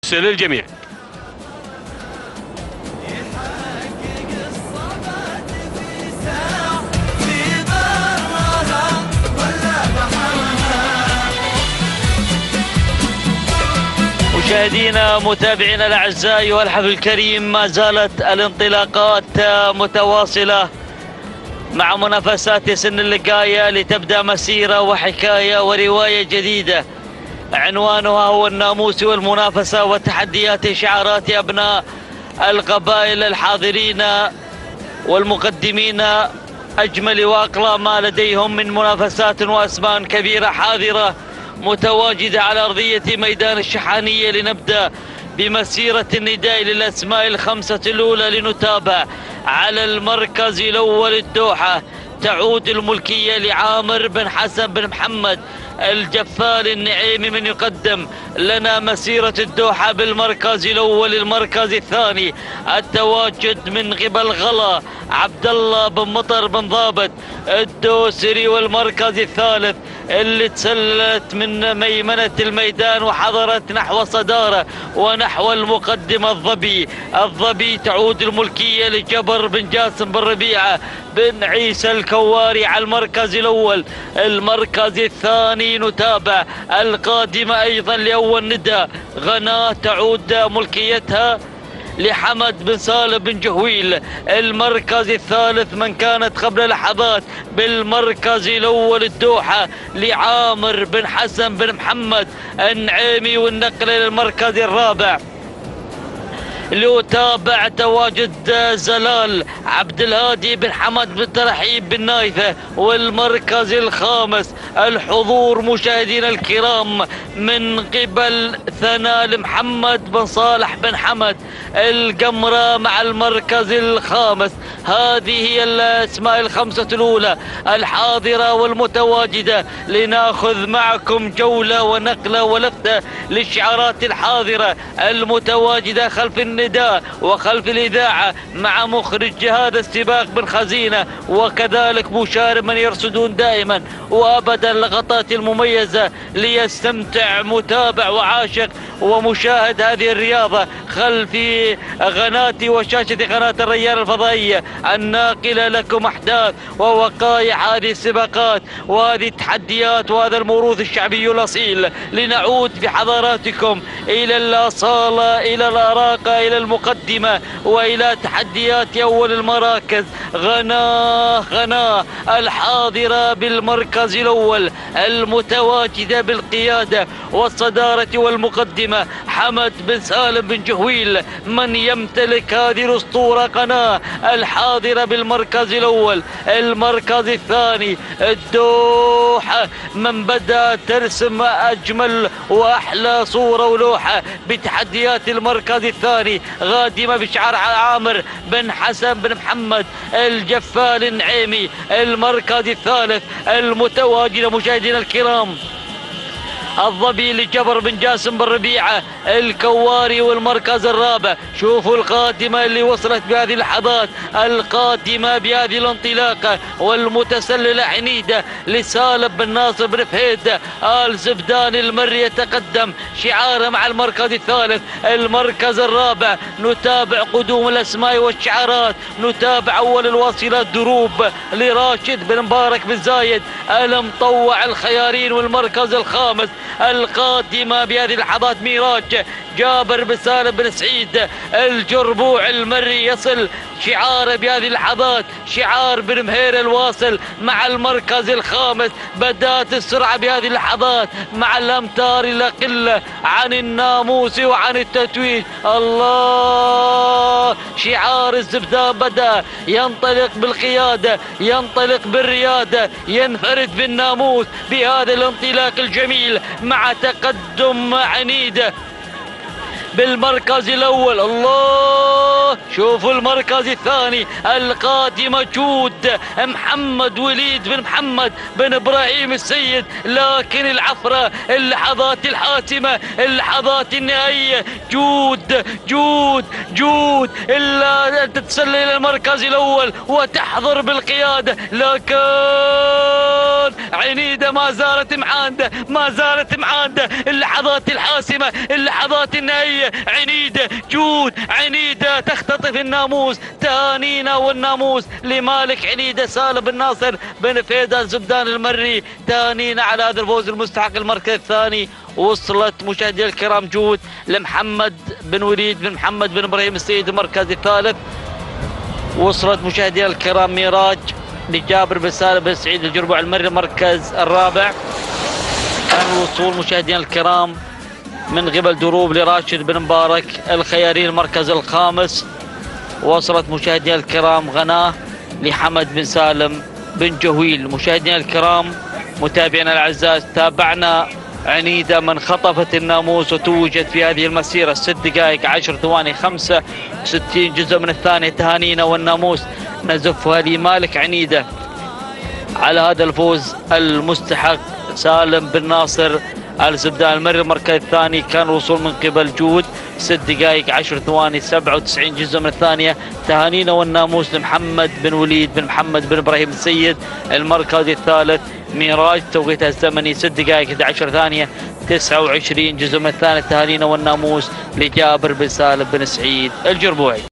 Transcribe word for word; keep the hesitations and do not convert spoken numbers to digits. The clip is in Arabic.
القدس للجميع. مشاهدينا متابعينا الاعزاء والحفل الكريم، ما زالت الانطلاقات متواصله مع منافسات سن اللقايه لتبدا مسيره وحكايه وروايه جديده عنوانها هو الناموس والمنافسه وتحديات شعارات ابناء القبائل الحاضرين والمقدمين اجمل واقلى ما لديهم من منافسات واسمان كبيره حاضره متواجدة على أرضية ميدان الشحانية. لنبدأ بمسيرة النداء للأسماء الخمسة الأولى لنتابع. على المركز الأول الدوحة تعود الملكية لعامر بن حسن بن محمد الجفال النعيمي من يقدم لنا مسيرة الدوحة بالمركز الأول. المركز الثاني التواجد من قبل غلا عبد الله بن مطر بن ضابط الدوسري. والمركز الثالث اللي تسللت من ميمنة الميدان وحضرت نحو صدارة ونحو المقدمة الظبي. الظبي تعود الملكية لجبر بن جاسم بن ربيعة بن عيسى الكواري على المركز الأول. المركز الثاني نتابع القادمة أيضا لأول ندى غناة تعود ملكيتها لحمد بن سالم بن جهويل. المركز الثالث من كانت قبل لحظات بالمركز الأول الدوحة لعامر بن حسن بن محمد النعيمي. والنقل إلى المركز الرابع ليتابع تواجد زلال عبد الهادي بن حمد بن ترحيب بن نايفة. والمركز الخامس الحضور مشاهدينا الكرام من قبل ثنال محمد بن صالح بن حمد القمرة مع المركز الخامس. هذه هي الأسماء الخمسة الأولى الحاضرة والمتواجدة. لنأخذ معكم جولة ونقلة ولفتة للشعارات الحاضرة المتواجدة خلف النداء وخلف الإذاعة مع مخرج هذا السباق بن خزينة، وكذلك مشارب من يرصدون دائما وأبدا اللقطات المميزة ليستمتع متابع وعاشق ومشاهد هذه الرياضة خلف قناتي وشاشة قناة الريان الفضائية الناقلة لكم أحداث ووقائع هذه السباقات وهذه التحديات وهذا الموروث الشعبي الأصيل. لنعود بحضراتكم إلى الأصالة، إلى الأراقة، إلى المقدمة وإلى تحديات أول المراكز. غناه غناه الحاضرة بالمركز الأول المتواجدة بالقيادة والصدارة والمقدمة حمد بن سالم بن جهويل من يمتلك هذه الأسطورة قناة الحاضرة بالمركز الأول. المركز الثاني الدوحة من بدأ ترسم أجمل وأحلى صورة ولوحة بتحديات المركز الثاني غادمة بشعار عامر بن حسن بن محمد الجفال النعيمي. المركز الثالث المتواجد مشاهدينا الكرام الظبي لجبر بن جاسم بن ربيعة الكواري. والمركز الرابع شوفوا القادمة اللي وصلت بهذه اللحظات، القادمة بهذه الانطلاقة والمتسللة عنيدة لسالم بن ناصر بن فهيد آل زبدان المري يتقدم شعاره مع المركز الثالث. المركز الرابع نتابع قدوم الأسماء والشعارات. نتابع أول الواصلات دروب لراشد بن مبارك بن زايد المطوع الخيارين. والمركز الخامس القادمة بهذه اللحظات ميراج جابر بن سالم بن سعيد الجربوع المري يصل شعاره بهذه اللحظات شعار بن مهير الواصل مع المركز الخامس. بدات السرعة بهذه اللحظات مع الأمتار الأقل عن الناموس وعن التتويج. الله شعار الزبدان بدأ ينطلق بالقيادة، ينطلق بالريادة، ينفرد بالناموس بهذا الانطلاق الجميل مع تقدم عنيدة بالمركز الأول. الله الله شوفوا المركز الثاني القادم جود محمد وليد بن محمد بن ابراهيم السيد، لكن العفرة اللحظات الحاسمة اللحظات النهائية جود جود جود إلا أن تتسلل إلى المركز الأول وتحضر بالقيادة، لكن عنيدة ما زالت معاندة ما زالت معاندة اللحظات الحاسمة اللحظات النهائية. عنيدة جود عنيدة تختطف الناموس. تهانينا والناموس لمالك عنيدة سالم بن ناصر بن فيدا الزبدان المري. تهانينا على هذا الفوز المستحق المركز الثاني. وصلت مشاهدي الكرام جود لمحمد بن وليد بن محمد بن ابراهيم السيد المركز الثالث. وصلت مشاهدي الكرام ميراج لجابر بن سالم بن سعيد الجربوع المري المركز الرابع. الوصول مشاهدينا الكرام من قبل دروب لراشد بن مبارك الخياري المركز الخامس. وصلت مشاهدينا الكرام غناه لحمد بن سالم بن جهويل. مشاهدينا الكرام متابعينا الاعزاء، تابعنا عنيدة من خطفت الناموس وتوجت في هذه المسيرة ست دقائق عشر ثواني خمسة وستين جزء من الثانية. تهانينا والناموس نزفها لمالك عنيدة على هذا الفوز المستحق. سالم بن ناصر الزبدان المري المركز الثاني. كان الوصول من قبل جود ست دقائق عشر ثواني سبعة وتسعين جزء من الثانية. تهانينا والناموس لمحمد بن وليد بن محمد بن ابراهيم السيد المركز الثالث. ميراج توقيتها الزمني ست دقائق احد عشر ثانية تسعة وعشرين جزء من الثانية. تهانينا والناموس لجابر بن سالم بن سعيد الجربوعي.